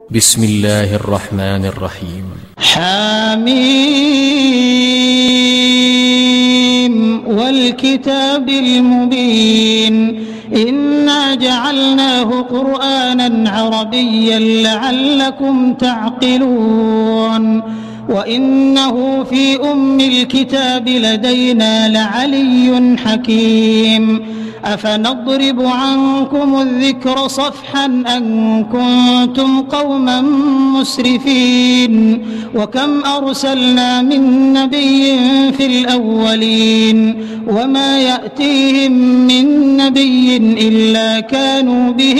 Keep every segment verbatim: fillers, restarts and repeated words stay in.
بسم الله الرحمن الرحيم. حميم والكتاب المبين إنا جعلناه قرآنا عربيا لعلكم تعقلون وإنه في أم الكتاب لدينا لعلي حكيم أفنضرب عنكم الذكر صفحا أن كنتم قوما مسرفين وكم أرسلنا من نبي في الأولين وما يأتيهم من نبي إلا كانوا به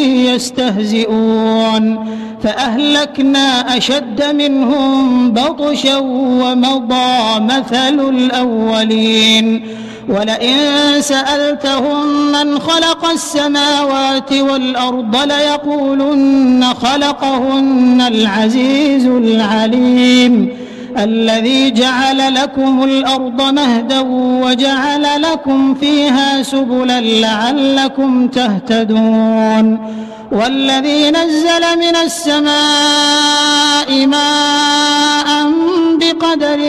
يستهزئون فأهلكنا أشد منهم بطشا ومضى مثل الأولين ولئن سألتهم من خلق السماوات والأرض ليقولن خلقهن العزيز العليم الذي جعل لكم الأرض مهدا وجعل لكم فيها سبلا لعلكم تهتدون والذي نزل من السماء ماء بقدر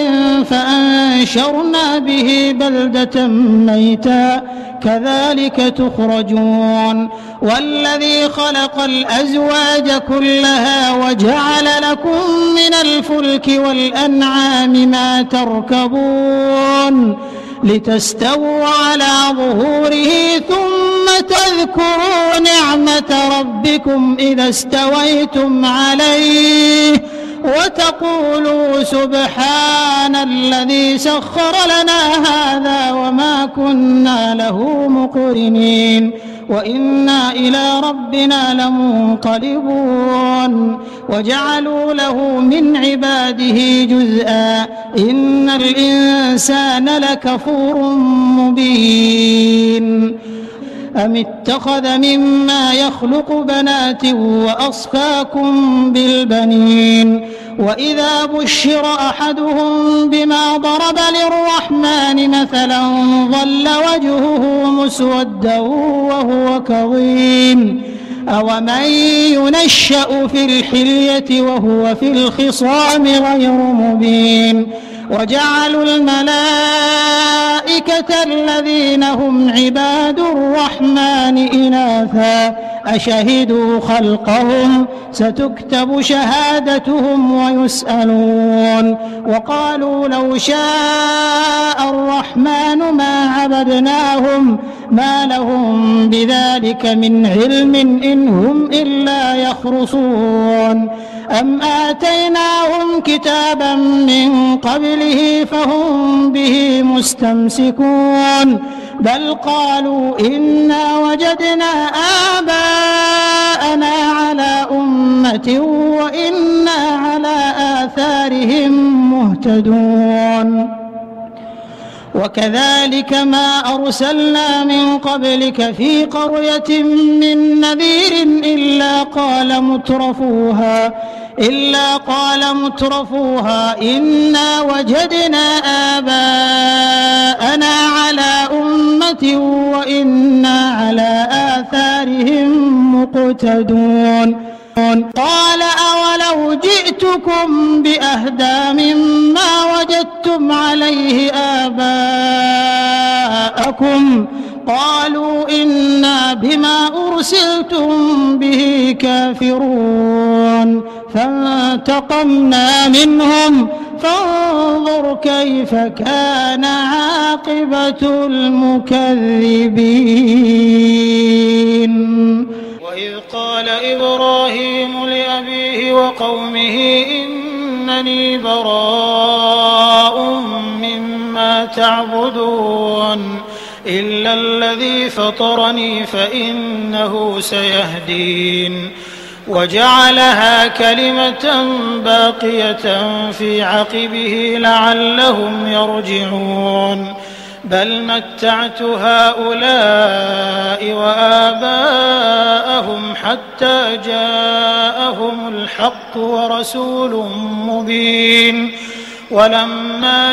فأنشرنا به بلدة ميتا كذلك تخرجون والذي خلق الأزواج كلها وجعل لكم من الفلك والأنعام ما تركبون لتستووا على ظهوره ثم تذكروا نعمة ربكم إذا استويتم عليه وتقولوا سبحان الذي سخر لنا هذا وما كنا له مقرنين وإنا إلى ربنا لمنقلبون وجعلوا له من عباده جزءا إن الإنسان لكفور مبين أم اتخذ مما يخلق بنات وأصفاكم بالبنين وإذا بشر أحدهم بما ضرب للرحمن مثلا ظل وجهه مسودا وهو كظيم أومن ينشأ في الحلية وهو في الخصام غير مبين وجعلوا الملائكة الذين هم عباد الرحمن إناثا أشهدوا خلقهم ستكتب شهادتهم ويسألون وقالوا لو شاء الرحمن ما عبدناهم ما لهم بذلك من علم إن هم إلا يخرصون أم آتيناهم كتابا من قبله فهم به مستمسكون بل قالوا إنا وجدنا آباءنا على أمة وإنا على آثارهم مهتدون وكذلك ما أرسلنا من قبلك في قرية من نذير إلا قال مترفوها إلا قال مترفوها إنا وجدنا آباءنا على أمة وإنا على آثارهم مقتدون قال أولو جئتكم بأهدى مما وجدتم عليه آباءكم قالوا إنا بما أرسلتم به كافرون فانتقمنا منهم فانظر كيف كان عاقبة المكذبين وإذ قال إبراهيم لأبيه وقومه إنني براء مما تعبدون إلا الذي فطرني فإنه سيهدين وجعلها كلمة باقية في عقبه لعلهم يرجعون بل متعت هؤلاء وآباءهم حتى جاءهم الحق ورسول مبين ولما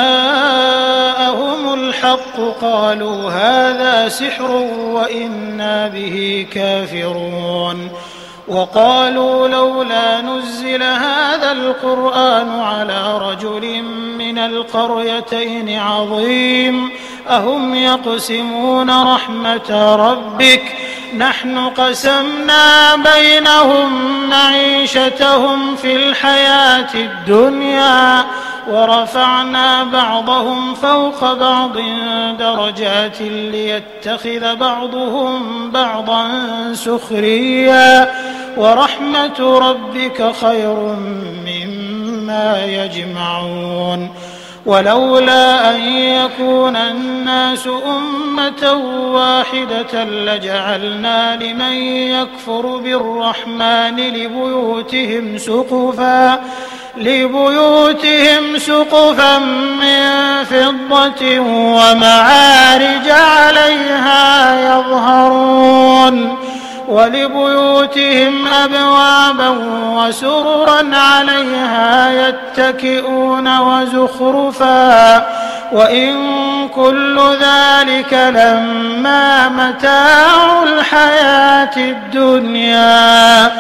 جاءهم الحق قالوا هذا سحر وإنا به كافرون وقالوا لولا نزل هذا القرآن على رجل من القريتين عظيم أهم يقسمون رحمة ربك نحن قسمنا بينهم معيشتهم في الحياة الدنيا ورفعنا بعضهم فوق بعض درجات ليتخذ بعضهم بعضا سخريا ورحمة ربك خير مما يجمعون ولولا أن يكون الناس أمة واحدة لجعلنا لمن يكفر بالرحمن لبيوتهم سقفا لبيوتهم سقفا من فضة ومعارج عليها يظهرون ولبيوتهم أبوابا وسررا عليها يتكئون وزخرفا وإن كل ذلك لما متاع الحياة الدنيا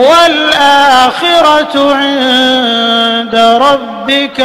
والآخرة عند ربك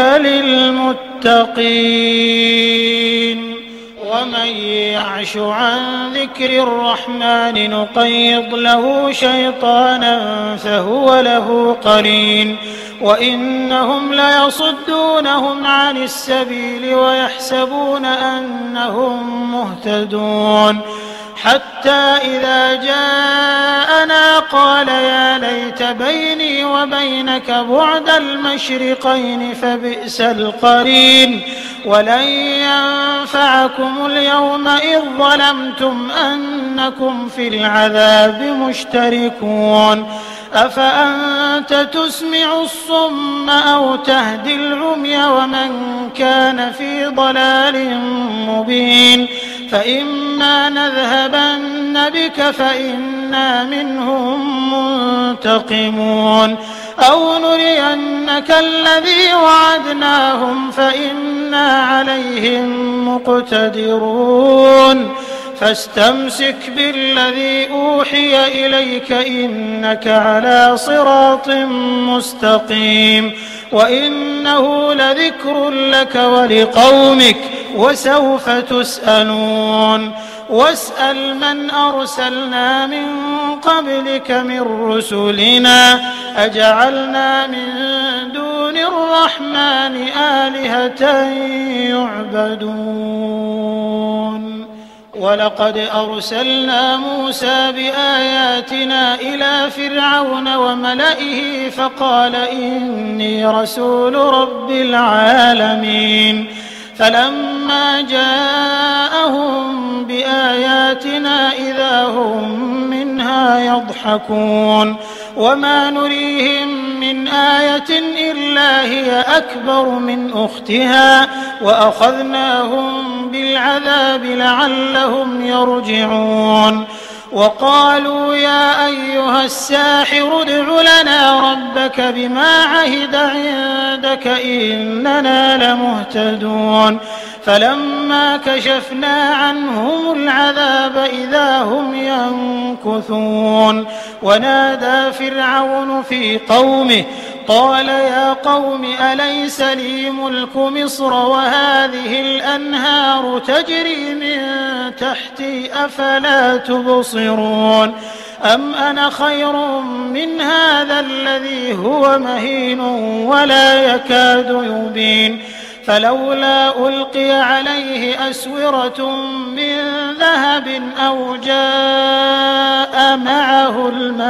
للمتقين ومن يعش عن ذكر الرحمن نقيض له شيطانا فهو له قرين وإنهم ليصدونهم عن السبيل ويحسبون أنهم مهتدون حتى إذا جاءنا قال يا ليت بيني وبينك بعد المشرقين فبئس القرين ولن ينفعكم اليوم إذ ظلمتم أنكم في العذاب مشتركون أفأنت تسمع الصم أو تهدي العمي ومن كان في ضلال مبين فإما نذهبن بك فإنا منهم منتقمون أو نرينك الذي وعدناهم فإنا عليهم مقتدرون فاستمسك بالذي أوحي إليك إنك على صراط مستقيم وإنه لذكر لك ولقومك وسوف تسألون واسأل من أرسلنا من قبلك من رسلنا أجعلنا من دون الرحمن آلهة يعبدون ولقد أرسلنا موسى بآياتنا إلى فرعون وملئه فقال إني رسول رب العالمين فلما جاءهم بآياتنا إذا هم منها يضحكون وما نريهم من آية إلا هي أكبر من أختها وأخذناهم بالعذاب لعلهم يرجعون وقالوا يا أيها الساحر ادع لنا ربك بما عهد عندك إننا لمهتدون فلما كشفنا عنهم العذاب إذا هم ينكثون ونادى فرعون في قومه قال يا قوم أليس لي ملك مصر وهذه الأنهار تجري من تحتي أفلا تبصرون أم أنا خير من هذا الذي هو مهين ولا يكاد يبين فلولا ألقي عليه أسورة من ذهب أو جاء معه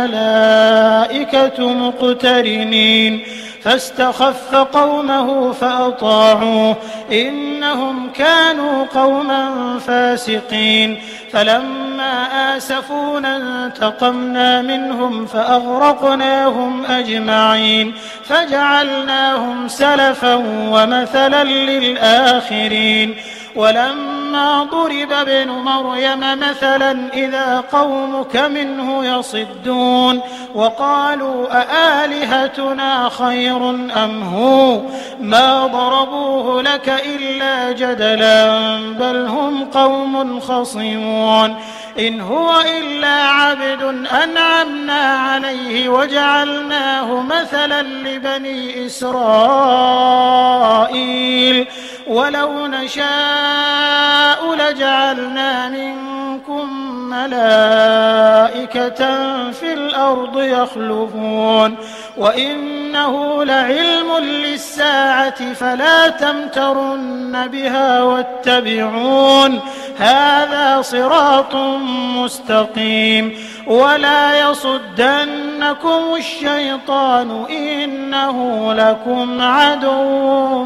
الملائكة مقترنين فاستخف قومه فأطاعوه إنهم كانوا قوما فاسقين فلما آسفونا انتقمنا منهم فأغرقناهم أجمعين فجعلناهم سلفا ومثلا للآخرين ولما ضرب ابن مريم مثلا إذا قومك منه يصدون وقالوا أآلهتنا خير أم هو ما ضربوه لك إلا جدلا بل هم قوم خصمون إن هو إلا عبد أنعمنا عليه وجعلناه مثلا لبني إسرائيل ولو نشاء لجعلنا منكم ملائكة في الأرض يخلفون وإنه لعلم للساعة فلا تمترن بها واتبعون هذا صراط مستقيم ولا يصدنكم الشيطان إنه لكم عدو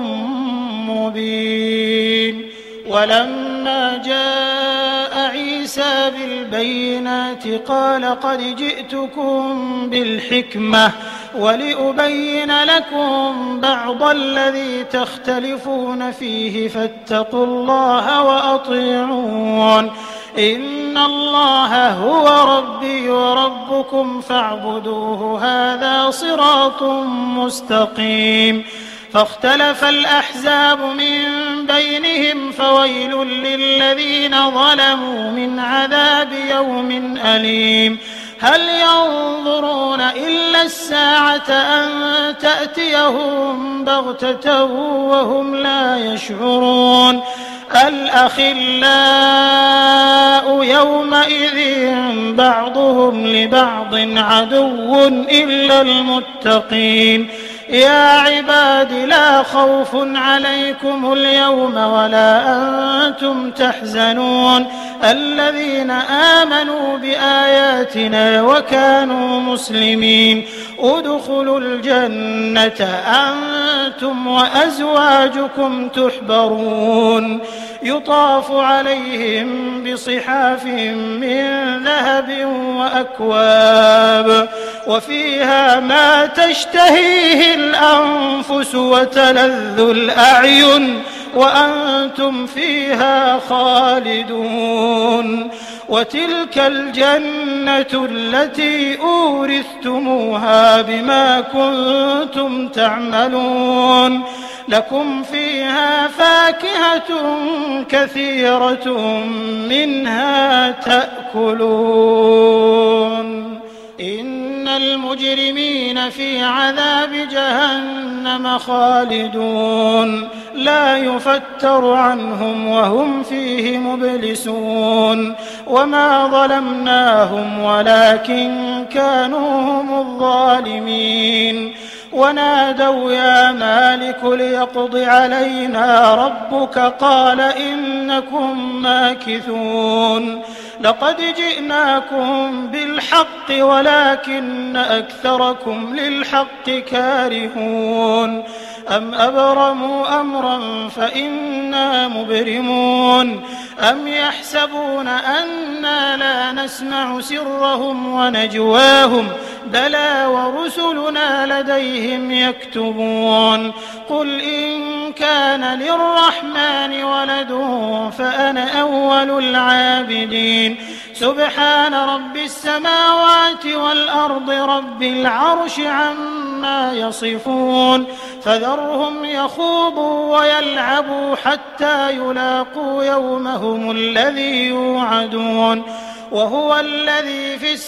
مبين. ولما جاء عيسى بالبينات قال قد جئتكم بالحكمة ولأبين لكم بعض الذي تختلفون فيه فاتقوا الله وأطيعون إن الله هو ربي وربكم فاعبدوه هذا صراط مستقيم. فاختلف الأحزاب من بينهم فويل للذين ظلموا من عذاب يوم أليم. هل ينظرون إلا الساعة أن تأتيهم بغتة وهم لا يشعرون الأخلاء يومئذ بعضهم لبعض عدو إلا المتقين. يا عباد لا خوف عليكم اليوم ولا أنتم تحزنون الذين آمنوا بآياتنا وكانوا مسلمين ادخلوا الجنة أنتم وأزواجكم تحبرون يطاف عليهم بصحاف من ذهب وأكواب وفيها ما تشتهيه الأنفس وتلذ الأعين وأنتم فيها خالدون. وتلك الجنة التي أورثتموها بما كنتم تعملون لكم فيها فاكهة كثيرة منها تأكلون. إن المجرمين في عذاب جهنم خالدون لا يفتر عنهم وهم فيه مبلسون. وما ظلمناهم ولكن كانوا هم الظالمين. ونادوا يا مالك ليقض علينا ربك قال إنكم ماكثون. لقد جئناكم بالحق ولكن أكثركم للحق كارهون. أم أبرموا أمرا فإنا مبرمون. أم يحسبون أنا لا نسمع سرهم ونجواهم بلى ورسلنا لديهم يكتبون. قل إن كان للرحمن ولد فأنا أول العابدين. سبحان رب السماوات والأرض رب العرش عما يصفون. فذرهم يخوضوا ويلعبوا حتى يلاقوا يومهم الذي يوعدون. وهو الذي في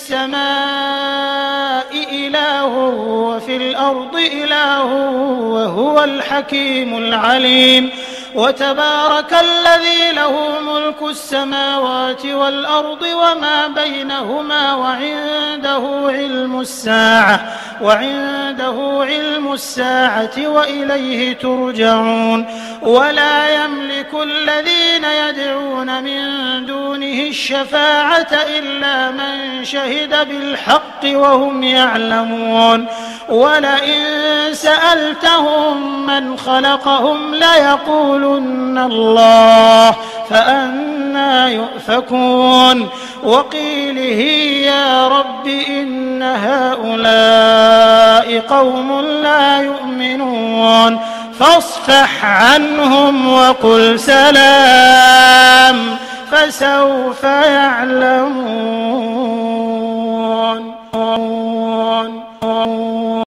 السماء إله وفي الأرض إله وهو الحكيم العليم. وتبارك الذي له ملك السماوات والأرض وما بينهما وعنده علم الساعة وعنده علم الساعة وإليه ترجعون. ولا يملك الذين يدعون من دونه الشفاعة إلا من شهد بالحق وهم يعلمون. ولئن سألتهم من خلقهم ليقولن الله فأنى يؤفكون. وقيله يا رب إن هؤلاء قوم لا يؤمنون فاصفح عنهم وقل سلام فسوف يعلمون.